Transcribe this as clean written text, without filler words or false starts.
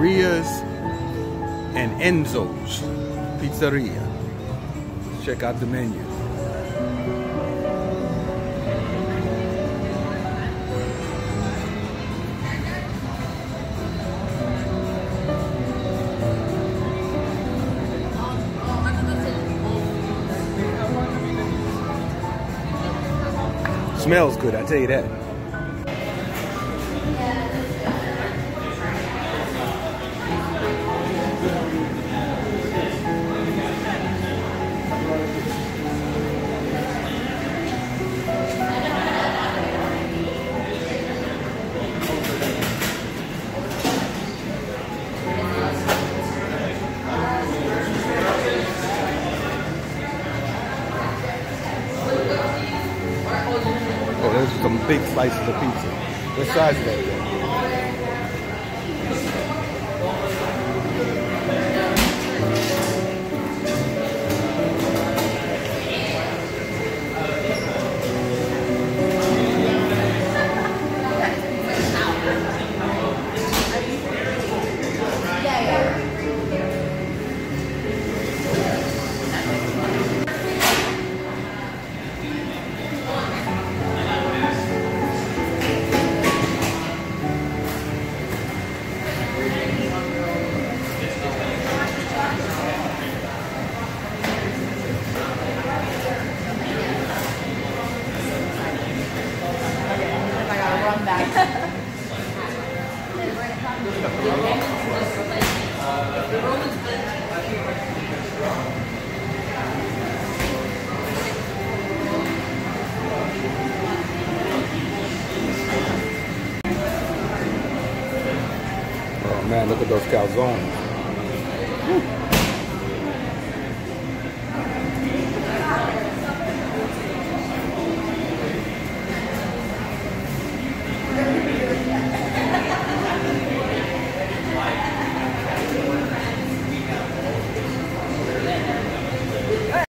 Maria's and Enzo's Pizzeria. Check out the menu. Smells good, I tell you that. Oh, those are some big slices of pizza. What size is that? Oh man, look at those calzones. Whew.